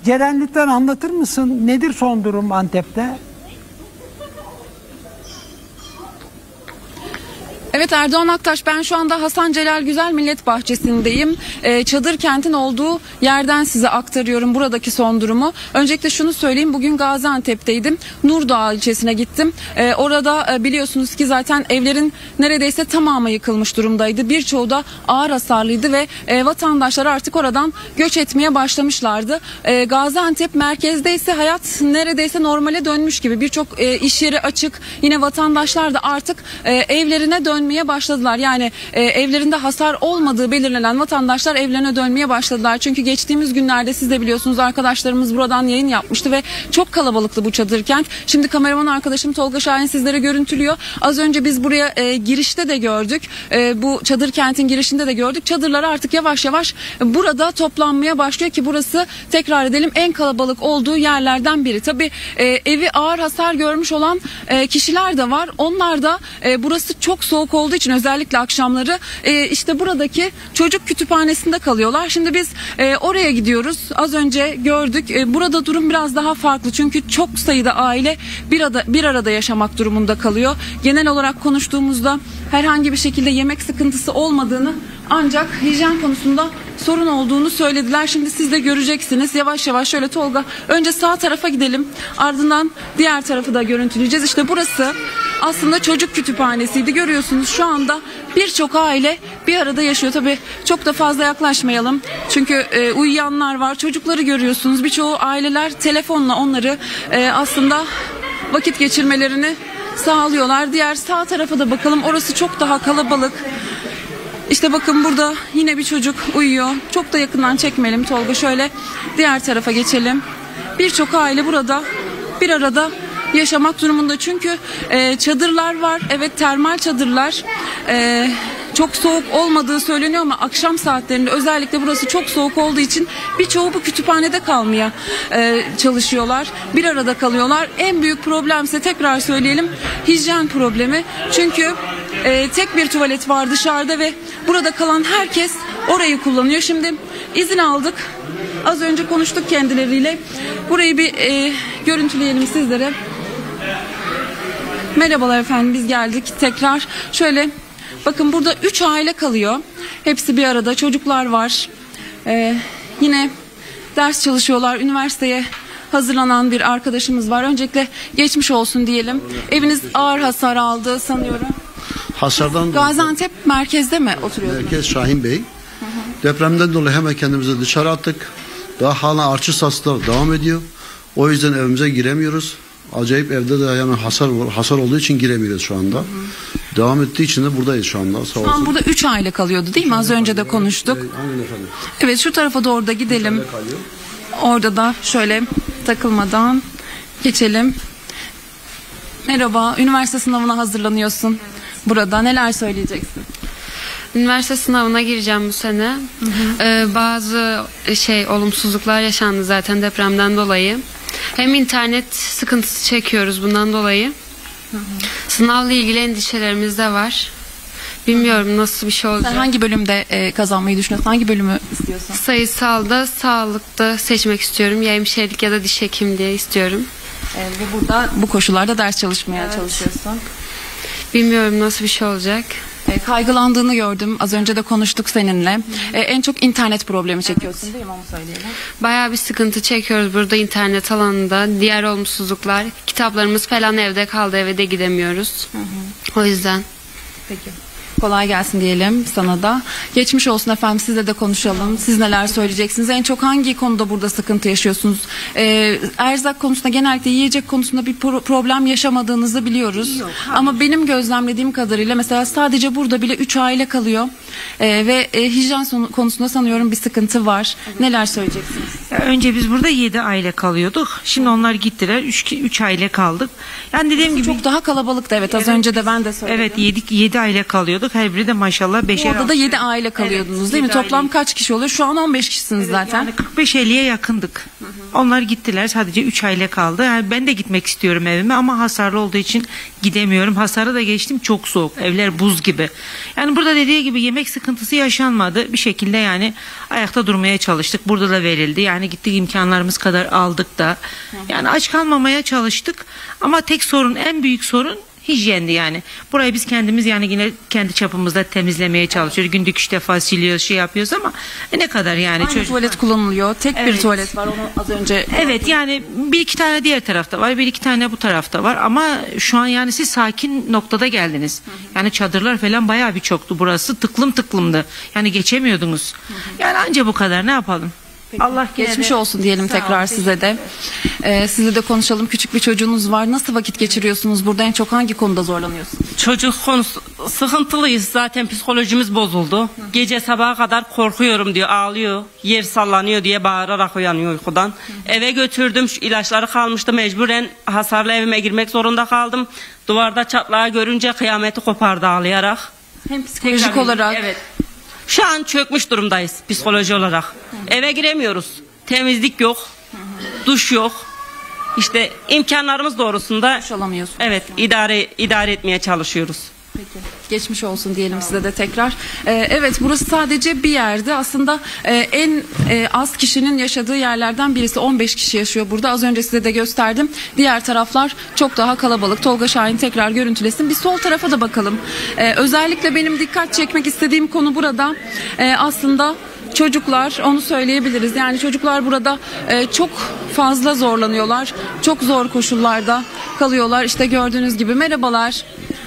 Ceren lütfen anlatır mısın? Nedir son durum Antep'te? Evet Erdoğan Aktaş, ben şu anda Hasan Celal Güzel Millet Bahçesi'ndeyim. Çadır kentin olduğu yerden size aktarıyorum buradaki son durumu. Öncelikle şunu söyleyeyim, bugün Gaziantep'teydim. Nurdağ ilçesine gittim. Orada biliyorsunuz ki zaten evlerin neredeyse tamamı yıkılmış durumdaydı. Birçoğu da ağır hasarlıydı ve vatandaşlar artık oradan göç etmeye başlamışlardı. Gaziantep merkezde ise hayat neredeyse normale dönmüş gibi. Birçok iş yeri açık. Yine vatandaşlar da artık evlerine dönmeye başladılar. Yani evlerinde hasar olmadığı belirlenen vatandaşlar evlerine dönmeye başladılar. Çünkü geçtiğimiz günlerde siz de biliyorsunuz, arkadaşlarımız buradan yayın yapmıştı ve çok kalabalıktı bu çadır kent. Şimdi kameraman arkadaşım Tolga Şahin sizlere görüntülüyor. Az önce biz buraya girişte de gördük. Bu çadır kentin girişinde de gördük. Çadırlar artık yavaş yavaş burada toplanmaya başlıyor ki burası, tekrar edelim, en kalabalık olduğu yerlerden biri. Tabii evi ağır hasar görmüş olan kişiler de var. Onlar da burası çok soğuk olduğu için özellikle akşamları işte buradaki çocuk kütüphanesinde kalıyorlar. Şimdi biz oraya gidiyoruz. Az önce gördük. Burada durum biraz daha farklı. Çünkü çok sayıda aile bir arada yaşamak durumunda kalıyor. Genel olarak konuştuğumuzda herhangi bir şekilde yemek sıkıntısı olmadığını, ancak hijyen konusunda sorun olduğunu söylediler. Şimdi siz de göreceksiniz. Yavaş yavaş şöyle Tolga, önce sağ tarafa gidelim. Ardından diğer tarafı da görüntüleyeceğiz. İşte burası aslında çocuk kütüphanesiydi. Görüyorsunuz şu anda birçok aile bir arada yaşıyor. Tabii çok da fazla yaklaşmayalım. Çünkü uyuyanlar var. Çocukları görüyorsunuz. Birçoğu aileler telefonla onları aslında vakit geçirmelerini sağlıyorlar. Diğer sağ tarafa da bakalım. Orası çok daha kalabalık. İşte bakın burada yine bir çocuk uyuyor. Çok da yakından çekmeyelim Tolga. Şöyle diğer tarafa geçelim. Birçok aile burada bir arada yaşamak durumunda. Çünkü çadırlar var. Evet, termal çadırlar. Çok soğuk olmadığı söyleniyor ama akşam saatlerinde özellikle burası çok soğuk olduğu için birçoğu bu kütüphanede kalmaya çalışıyorlar. Bir arada kalıyorlar. En büyük problemse, tekrar söyleyelim, hijyen problemi. Çünkü tek bir tuvalet var dışarıda ve burada kalan herkes orayı kullanıyor. Şimdi izin aldık. Az önce konuştuk kendileriyle. Burayı bir görüntüleyelim sizlere. Merhabalar efendim, biz geldik tekrar. Şöyle bakın, burada 3 aile kalıyor. Hepsi bir arada, çocuklar var. Yine ders çalışıyorlar. Üniversiteye hazırlanan bir arkadaşımız var. Öncelikle geçmiş olsun diyelim. Eviniz ağır hasar aldı sanıyorum. Hasardan Gaziantep merkezde mi oturuyorsunuz? Merkez Şahin Bey. Depremden dolayı hemen kendimizi dışarı attık. Daha hala artçı saslar devam ediyor. O yüzden evimize giremiyoruz. Acayip, evde de yani hasar olduğu için giremiyoruz şu anda. Devam ettiği için de buradayız şu anda. Sağ olsun. Şu an burada 3 aile kalıyordu değil mi? Az önce de konuştuk. Aynen efendim. Evet, şu tarafa doğru da gidelim. Orada da şöyle takılmadan geçelim. Merhaba, üniversite sınavına hazırlanıyorsun. Burada neler söyleyeceksin? Üniversite sınavına gireceğim bu sene. Bazı olumsuzluklar yaşandı zaten depremden dolayı. Hem internet sıkıntısı çekiyoruz bundan dolayı. Sınavla ilgili endişelerimiz de var. Bilmiyorum nasıl bir şey olacak. Sen hangi bölümde kazanmayı düşünüyorsun? Hangi bölümü istiyorsun? Sayısalda, sağlıkta seçmek istiyorum. Ya hemşirelik ya da diş hekimliği istiyorum. Ve burada bu koşullarda ders çalışmaya çalışıyorsun. Bilmiyorum nasıl bir şey olacak. Kaygılandığını gördüm. Az önce de konuştuk seninle. En çok internet problemi çekiyorsun değil mi? Onu söyleyelim. Bayağı bir sıkıntı çekiyoruz burada internet alanında. Diğer olumsuzluklar. Kitaplarımız falan evde kaldı. Eve de gidemiyoruz. O yüzden. Peki. Kolay gelsin diyelim sana da. Geçmiş olsun efendim, sizle de konuşalım. Siz neler söyleyeceksiniz? En çok hangi konuda burada sıkıntı yaşıyorsunuz? Erzak konusunda, genellikle yiyecek konusunda bir problem yaşamadığınızı biliyoruz. Yok, ama benim gözlemlediğim kadarıyla mesela sadece burada bile 3 aile kalıyor. Ve hijyen konusunda sanıyorum bir sıkıntı var. Evet. Neler söyleyeceksiniz? Önce biz burada 7 aile kalıyorduk. Şimdi onlar gittiler. 3 aile kaldık. Yani dediğim gibi çok daha kalabalıktı. Evet, az önce de ben de söyledim. Evet, 7 aile kalıyorduk. kalıyorduk. Her biri de maşallah 5'er. Orada da 7 aile kalıyordunuz Evet, değil mi? 7 Toplam aile. kaç kişi oluyor? Şu an 15 kişisiniz zaten. Yani 45-50'ye yakındık. Onlar gittiler. Sadece 3 aile kaldı. Yani ben de gitmek istiyorum evime ama hasarlı olduğu için gidemiyorum. Hasarı da geçtim, çok soğuk. Evler buz gibi. Yani burada dediği gibi yemek sıkıntısı yaşanmadı. Bir şekilde yani ayakta durmaya çalıştık. Burada da verildi. Yani gittik, imkanlarımız kadar aldık da. Yani aç kalmamaya çalıştık. Ama tek sorun, en büyük sorun hijyendi yani. Burayı biz kendimiz yani yine kendi çapımızda temizlemeye çalışıyoruz. Günlük 3 defa siliyoruz, şey yapıyoruz ama ne kadar yani. Aynı tuvalet kullanılıyor. Tek bir Evet. tuvalet var. Onu az önce Evet, yani bir iki tane diğer tarafta var, bir iki tane bu tarafta var ama şu an yani siz sakin noktada geldiniz. Yani çadırlar falan bayağı bir çoktu, burası tıklım tıklımdı. Yani geçemiyordunuz. Yani anca bu kadar, ne yapalım. Allah geçmiş gene de- olsun diyelim Sağ ol, tekrar size de. Size de konuşalım. Küçük bir çocuğunuz var. Nasıl vakit geçiriyorsunuz? Burada en çok hangi konuda zorlanıyorsunuz? Çocuk konusu sıkıntılıyız, zaten psikolojimiz bozuldu. Gece sabaha kadar korkuyorum diyor, ağlıyor, yer sallanıyor diye bağırarak uyanıyor uykudan. Eve götürdüm, şu ilaçları kalmıştı, mecburen hasarlı evime girmek zorunda kaldım. Duvarda çatlağı görünce kıyameti kopardı ağlayarak. Hem psikolojik Tekrar- olarak Evet. Şu an çökmüş durumdayız psikoloji olarak. Eve giremiyoruz. Temizlik yok. Duş yok. İşte imkanlarımız doğrusunda duş alamıyorsunuz. evet idare etmeye çalışıyoruz. Peki. Geçmiş olsun diyelim size de tekrar. Evet, burası sadece bir yerde. Aslında en az kişinin yaşadığı yerlerden birisi. 15 kişi yaşıyor burada. Az önce size de gösterdim. Diğer taraflar çok daha kalabalık. Tolga Şahin tekrar görüntülesin. Bir sol tarafa da bakalım. Özellikle benim dikkat çekmek istediğim konu burada. Aslında çocuklar, onu söyleyebiliriz. Yani çocuklar burada çok fazla zorlanıyorlar. Çok zor koşullarda kalıyorlar. İşte gördüğünüz gibi. Merhabalar.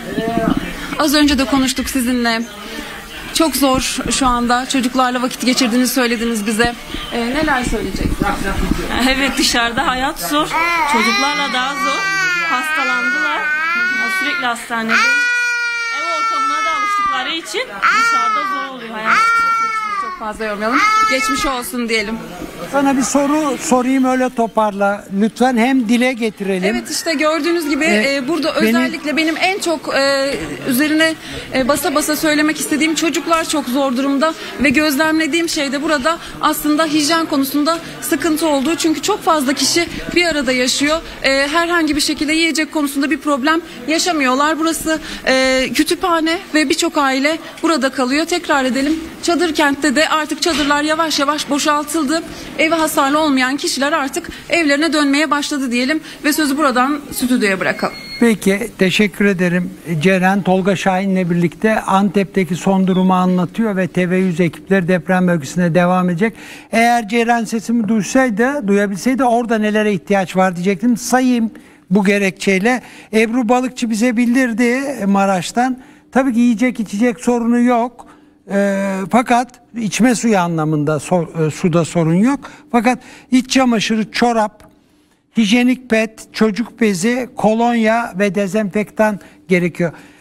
Az önce de konuştuk sizinle. Çok zor şu anda. Çocuklarla vakit geçirdiğinizi söylediniz bize. Neler söyleyeceksiniz? Evet, dışarıda hayat zor. Çocuklarla daha zor. Hastalandılar. Sürekli hastanede. Ev ortamına da alıştıkları için dışarıda zor oluyor hayat. Çok fazla yormayalım. Geçmiş olsun diyelim. Sana bir soru sorayım, öyle toparla. Lütfen hem dile getirelim. Evet, işte gördüğünüz gibi burada benim- özellikle benim en çok üzerine basa basa söylemek istediğim, çocuklar çok zor durumda ve gözlemlediğim şey de burada aslında hijyen konusunda sıkıntı olduğu. Çünkü çok fazla kişi bir arada yaşıyor. Herhangi bir şekilde yiyecek konusunda bir problem yaşamıyorlar. Burası kütüphane ve birçok aile burada kalıyor. Tekrar edelim. Çadır kentte de artık çadırlar yavaş yavaş boşaltıldı. Evi hasarlı olmayan kişiler artık evlerine dönmeye başladı diyelim ve sözü buradan stüdyoya bırakalım. Peki, teşekkür ederim. Ceren, Tolga Şahin'le birlikte Antep'teki son durumu anlatıyor ve TV100 ekipleri deprem bölgesine devam edecek. Eğer Ceren sesimi duyabilseydi orada nelere ihtiyaç var diyecektim. Sayayım bu gerekçeyle. Ebru Balıkçı bize bildirdi Maraş'tan. Tabii ki yiyecek içecek sorunu yok. Fakat içme suyu anlamında suda sorun yok. Fakat iç çamaşırı, çorap, hijyenik pet, çocuk bezi, kolonya ve dezenfektan gerekiyor.